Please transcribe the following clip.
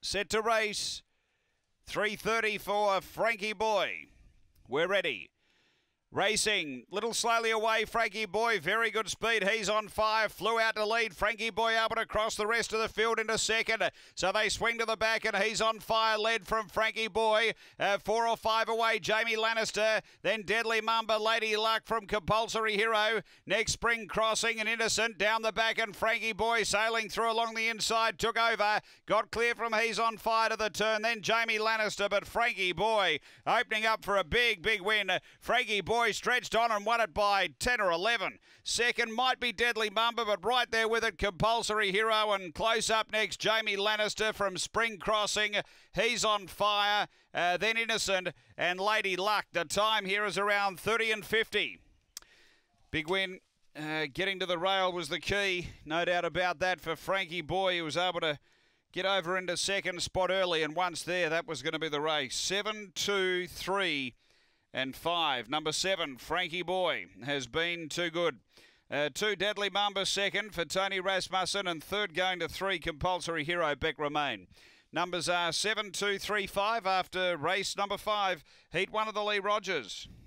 Set to race. 3:30 for Frankie Boy. We're ready. Racing, little slowly away, Frankie Boy, very good speed, he's on fire, flew out to lead, Frankie Boy able to cross the rest of the field into second, so they swing to the back and he's on fire, led from Frankie Boy, 4 or 5 away, Jamie Lannister, then Deadly Mamba, Lady Luck from Compulsory Hero, next Spring Crossing and Innocent down the back and Frankie Boy sailing through along the inside, took over, got clear from He's on Fire to the turn, then Jamie Lannister, but Frankie Boy opening up for a big win, Frankie Boy stretched on and won it by 10 or 11. Second might be Deadly Mamba, but right there with it, Compulsory Hero, and close up next, Jamie Lannister from Spring Crossing. He's on Fire, then Innocent and Lady Luck. The time here is around 30 and 50. Big win. Getting to the rail was the key, no doubt about that, for Frankie Boy, who was able to get over into second spot early, and once there, that was going to be the race. 7, 2, 3 and 5. Number 7, Frankie Boy, has been too good. 2, Deadly Mamba second for Tony Rasmussen, and third going to 3, Compulsory Hero, Beck Remain. Numbers are 7, 2, 3, 5 after race number 5, Heat 1 of the Lee Rogers.